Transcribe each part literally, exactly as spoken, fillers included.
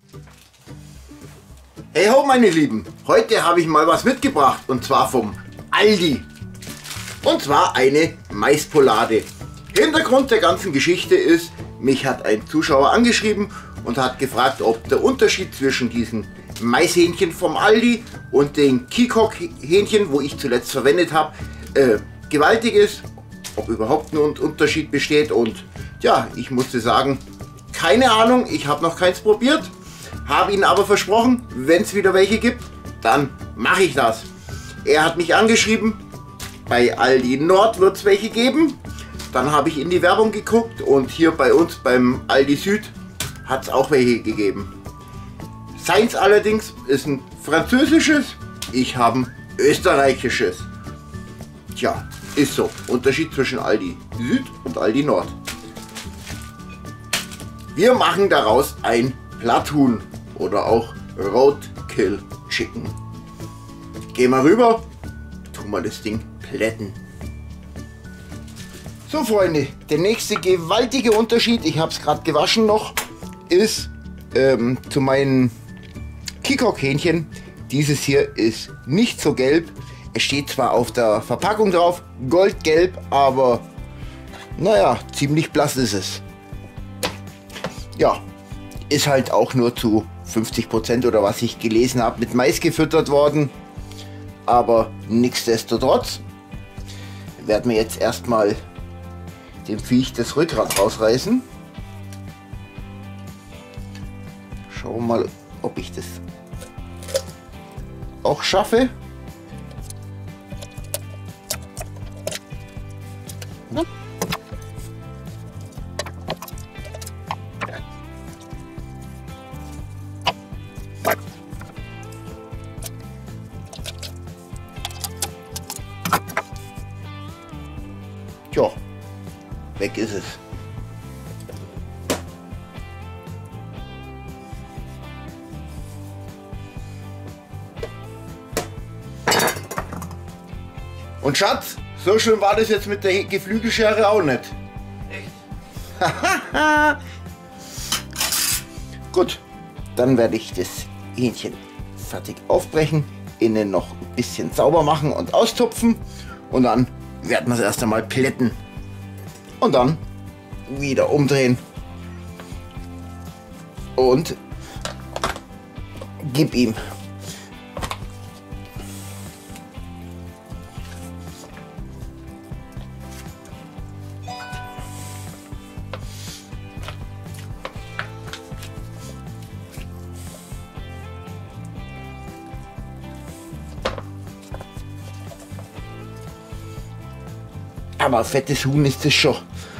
Hey ho meine Lieben, heute habe ich mal was mitgebracht und zwar vom Aldi. Und zwar eine Maispolade. Hintergrund der ganzen Geschichte ist, mich hat ein Zuschauer angeschrieben und hat gefragt, ob der Unterschied zwischen diesen Maishähnchen vom Aldi und den Kikok-Hähnchen, wo ich zuletzt verwendet habe, äh, gewaltig ist, ob überhaupt nur ein Unterschied besteht. Und ja, ich musste sagen, keine Ahnung, ich habe noch keins probiert. Habe Ihnen aber versprochen, wenn es wieder welche gibt, dann mache ich das. Er hat mich angeschrieben, bei Aldi Nord wird es welche geben. Dann habe ich in die Werbung geguckt und hier bei uns beim Aldi Süd hat es auch welche gegeben. Seins allerdings ist ein französisches, ich habe ein österreichisches. Tja, ist so. Unterschied zwischen Aldi Süd und Aldi Nord. Wir machen daraus ein Platthuhn oder auch Roadkill Chicken. Gehen wir rüber, tun wir das Ding plätten. So Freunde, der nächste gewaltige Unterschied, ich habe es gerade gewaschen noch, ist ähm, zu meinen Kikok-Hähnchen. Dieses hier ist nicht so gelb. Es steht zwar auf der Verpackung drauf, goldgelb, aber naja, ziemlich blass ist es. Ja, ist halt auch nur zu fünfzig Prozent oder was ich gelesen habe mit Mais gefüttert worden. Aber nichtsdestotrotz werden wir jetzt erstmal dem Viech das Rückgrat rausreißen. Schauen wir mal, ob ich das auch schaffe. Tja, weg ist es. Und Schatz, so schön war das jetzt mit der Geflügelschere auch nicht. Echt? Gut, dann werde ich das Hähnchen fertig aufbrechen, innen noch ein bisschen sauber machen und austupfen und dann werden wir es erst einmal plätten und dann wieder umdrehen und gib ihm. Aber fettes Huhn ist es schon.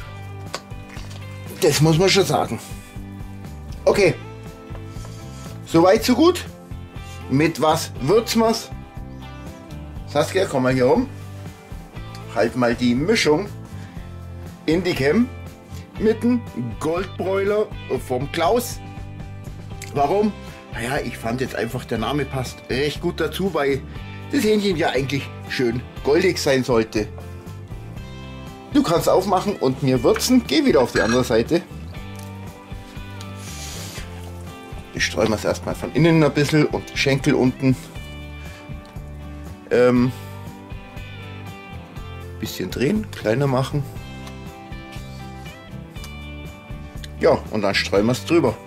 Das muss man schon sagen. Okay. Soweit so gut. Mit was würzen wir's? Saskia, komm mal hier rum. Halt mal die Mischung in die Cam mit dem Goldbräuler vom Klaus. Warum? Naja, ich fand jetzt einfach, der Name passt recht gut dazu, weil das Hähnchen ja eigentlich schön goldig sein sollte. Du kannst aufmachen und mir würzen. Geh wieder auf die andere Seite. Bestreuen wir es erstmal von innen ein bisschen und die Schenkel unten. Ähm, bisschen drehen, kleiner machen. Ja, und dann streuen wir es drüber.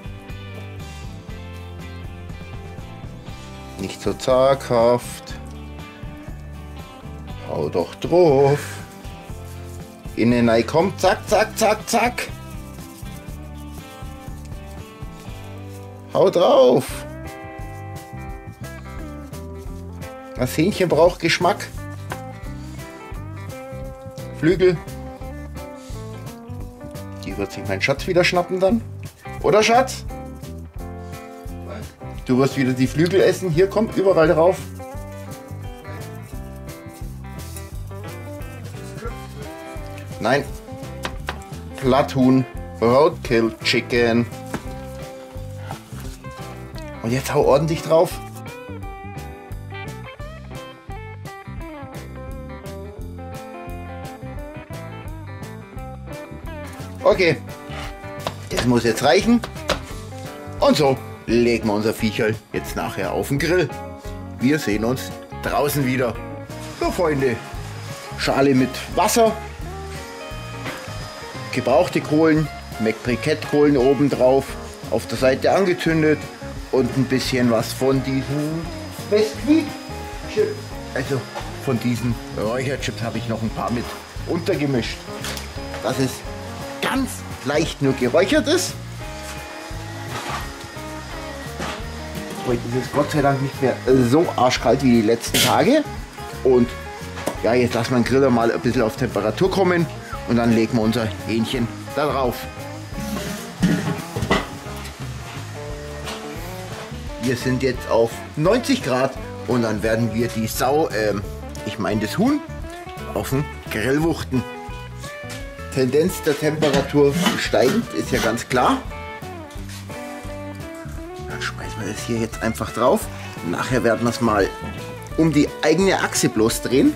Nicht so zaghaft. Hau doch drauf. Innen rein kommt, zack, zack, zack, zack. Hau drauf. Das Hähnchen braucht Geschmack. Flügel. Die wird sich mein Schatz wieder schnappen dann. Oder Schatz? Du wirst wieder die Flügel essen. Hier kommt überall drauf. Nein. Platthuhn, Roadkill Chicken. Und jetzt hau ordentlich drauf. Okay. Das muss jetzt reichen. Und so legen wir unser Viecherl jetzt nachher auf den Grill. Wir sehen uns draußen wieder. So Freunde, Schale mit Wasser, gebrauchte Kohlen, McBrikett-Kohlen oben drauf, auf der Seite angezündet und ein bisschen was von diesen Biskuit-Chips, also von diesen Räucherchips habe ich noch ein paar mit untergemischt, dass es ganz leicht nur geräuchert ist. Heute ist es Gott sei Dank nicht mehr so arschkalt wie die letzten Tage. Und ja, jetzt lassen wir den Griller mal ein bisschen auf Temperatur kommen und dann legen wir unser Hähnchen da drauf. Wir sind jetzt auf neunzig Grad und dann werden wir die Sau, äh, ich meine das Huhn, auf den Grill wuchten. Tendenz der Temperatur steigend, ist ja ganz klar. Dann schmeißen wir das hier jetzt einfach drauf. Nachher werden wir es mal um die eigene Achse bloß drehen.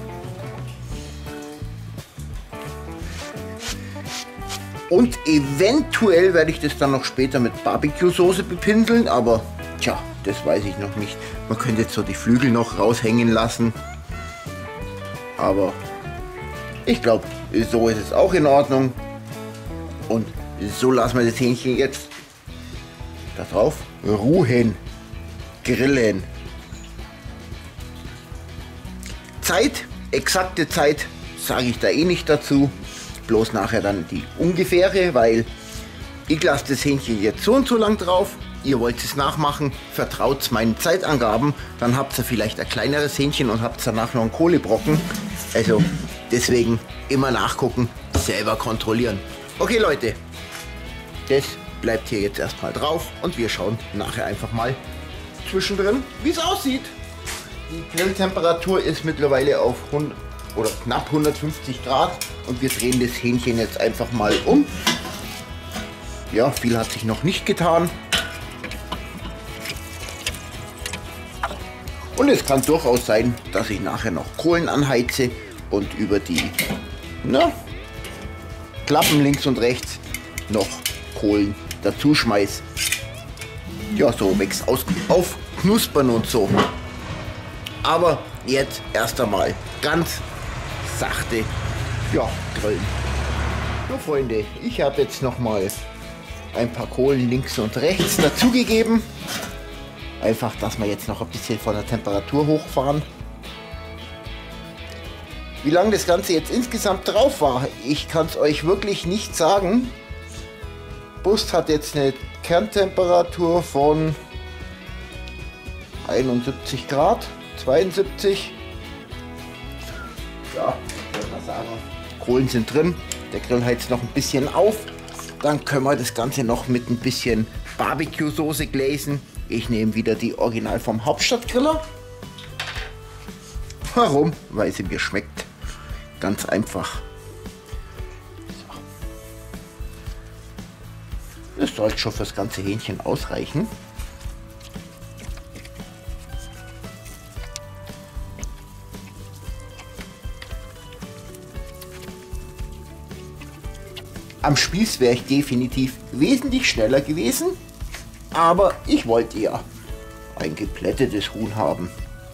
Und eventuell werde ich das dann noch später mit Barbecue-Soße bepinseln, aber tja, das weiß ich noch nicht. Man könnte jetzt so die Flügel noch raushängen lassen. Aber ich glaube, so ist es auch in Ordnung. Und so lassen wir das Hähnchen jetzt da drauf ruhen, grillen. Zeit, exakte Zeit sage ich da eh nicht dazu. Bloß nachher dann die ungefähre, weil ich lasse das Hähnchen jetzt so und so lang drauf. Ihr wollt es nachmachen, vertraut meinen Zeitangaben, dann habt ihr vielleicht ein kleineres Hähnchen und habt danach noch einen Kohlebrocken. Also deswegen immer nachgucken, selber kontrollieren. Okay Leute, das bleibt hier jetzt erstmal drauf und wir schauen nachher einfach mal zwischendrin, wie es aussieht. Die Grilltemperatur ist mittlerweile auf hundert oder knapp hundertfünfzig Grad und wir drehen das Hähnchen jetzt einfach mal um. Ja, viel hat sich noch nicht getan. Und es kann durchaus sein, dass ich nachher noch Kohlen anheize und über die na, Klappen links und rechts noch Kohlen dazu schmeiß. Ja, so wächst aus auf Knuspern und so. Aber jetzt erst einmal ganz sachte ja, grillen. So Freunde, ich habe jetzt noch mal ein paar Kohlen links und rechts dazugegeben. Einfach, dass wir jetzt noch ein bisschen von der Temperatur hochfahren. Wie lange das Ganze jetzt insgesamt drauf war, ich kann es euch wirklich nicht sagen. Bust hat jetzt eine Kerntemperatur von einundsiebzig Grad, zweiundsiebzig. Ja, ich würde mal sagen, Kohlen sind drin. Der Grill heizt noch ein bisschen auf. Dann können wir das Ganze noch mit ein bisschen Barbecue-Soße gläsen. Ich nehme wieder die Original vom Hauptstadtgriller. Warum? Weil sie mir schmeckt. Ganz einfach. So. Das sollte schon fürs ganze Hähnchen ausreichen. Am Spieß wäre ich definitiv wesentlich schneller gewesen, aber ich wollte ja ein geplättetes Huhn haben.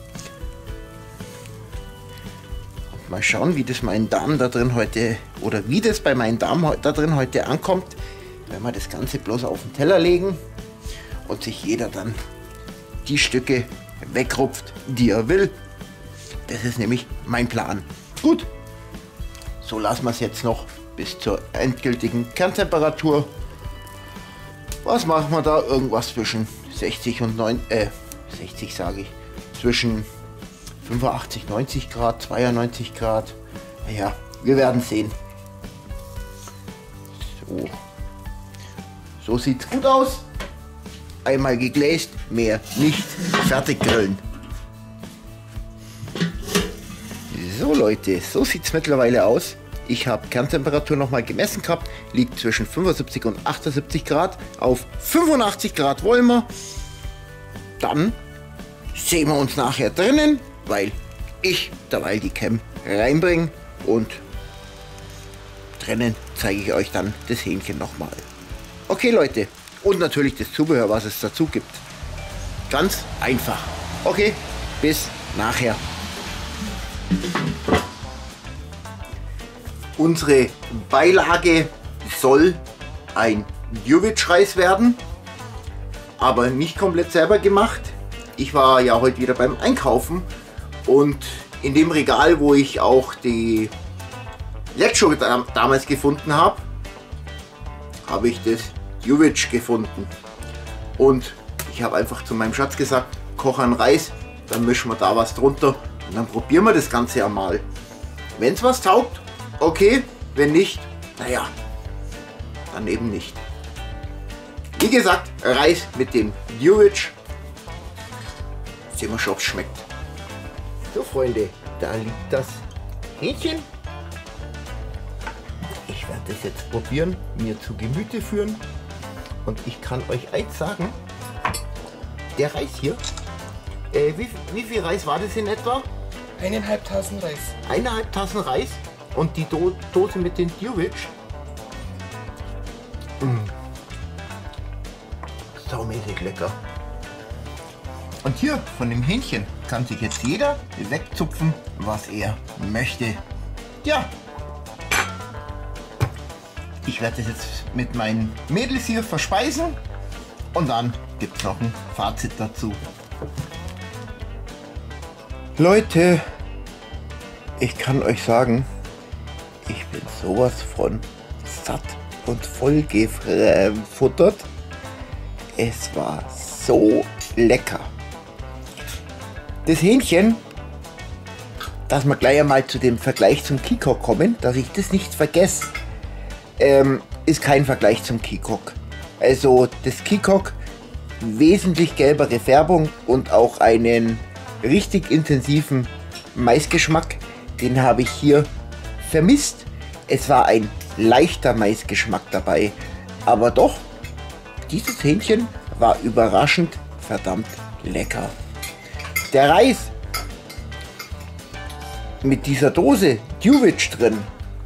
Und mal schauen, wie das meinen Damen da drin heute, oder wie das bei meinen Damen da drin heute ankommt, wenn wir das Ganze bloß auf den Teller legen und sich jeder dann die Stücke wegrupft, die er will. Das ist nämlich mein Plan. Gut, so lassen wir es jetzt noch bis zur endgültigen Kerntemperatur. Was machen wir da? Irgendwas zwischen sechzig und neun, äh, sechzig sage ich, zwischen fünfundachtzig, neunzig Grad, zweiundneunzig Grad. Naja, wir werden sehen. So, so sieht es gut aus. Einmal gegläst, mehr nicht. Fertig grillen. So Leute, so sieht es mittlerweile aus. Ich habe Kerntemperatur noch mal gemessen gehabt, liegt zwischen fünfundsiebzig und achtundsiebzig Grad. Auf fünfundachtzig Grad wollen wir. Dann sehen wir uns nachher drinnen, weil ich derweil die Cam reinbringe und drinnen zeige ich euch dann das Hähnchen noch mal. Okay Leute, und natürlich das Zubehör, was es dazu gibt. Ganz einfach. Okay, bis nachher. Unsere Beilage soll ein Djurwitsch-Reis werden, aber nicht komplett selber gemacht. Ich war ja heute wieder beim Einkaufen und in dem Regal, wo ich auch die Lecco damals gefunden habe, habe ich das Djurwitsch gefunden. Und ich habe einfach zu meinem Schatz gesagt, koch einen Reis, dann mischen wir da was drunter und dann probieren wir das Ganze einmal. Wenn es was taugt, okay, wenn nicht, naja, dann eben nicht. Wie gesagt, Reis mit dem Djurwitsch. Sehen wir schon, ob es schmeckt. So Freunde, da liegt das Hähnchen. Ich werde es jetzt probieren, mir zu Gemüte führen. Und ich kann euch eins sagen, der Reis hier, äh, wie, wie viel Reis war das in etwa? Eineinhalbtausend Reis. Eineinhalbtausend Reis und die Do Dose mit den Djurwitsch. Mmh. Saumäßig lecker. Und hier von dem Hähnchen kann sich jetzt jeder wegzupfen, was er möchte. Ja. Ich werde das jetzt mit meinen Mädels hier verspeisen und dann gibt es noch ein Fazit dazu. Leute, ich kann euch sagen, ich bin sowas von satt und voll gefuttert. Es war so lecker. Das Hähnchen, dass wir gleich einmal zu dem Vergleich zum Kikok kommen, dass ich das nicht vergesse, ähm, ist kein Vergleich zum Kikok. Also das Kikok, wesentlich gelbere Färbung und auch einen richtig intensiven Maisgeschmack, den habe ich hier vermisst. Es war ein leichter Maisgeschmack dabei, aber doch, dieses Hähnchen war überraschend verdammt lecker. Der Reis mit dieser Dose Djurwitsch drin.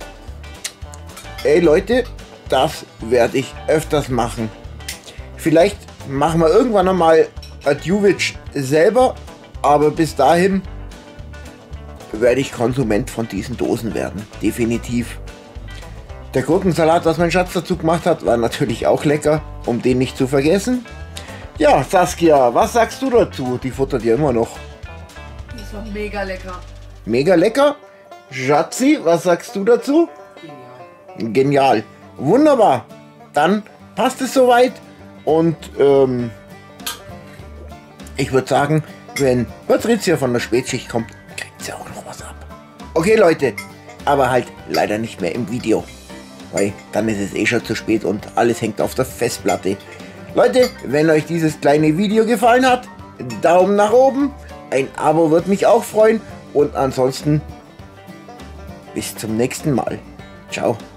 Ey Leute, das werde ich öfters machen. Vielleicht machen wir irgendwann einmal ein Djurwitsch selber, aber bis dahin werde ich Konsument von diesen Dosen werden. Definitiv. Der Gurkensalat, was mein Schatz dazu gemacht hat, war natürlich auch lecker, um den nicht zu vergessen. Ja, Saskia, was sagst du dazu? Die futtert ja immer noch. Das war mega lecker. Mega lecker? Schatzi, was sagst du dazu? Genial. Genial. Wunderbar. Dann passt es soweit. Und ähm, ich würde sagen, wenn Patricia von der Spätschicht kommt, kriegt sie auch noch was ab. Okay Leute, aber halt leider nicht mehr im Video. Weil dann ist es eh schon zu spät und alles hängt auf der Festplatte. Leute, wenn euch dieses kleine Video gefallen hat, Daumen nach oben. Ein Abo würde mich auch freuen. Und ansonsten bis zum nächsten Mal. Ciao.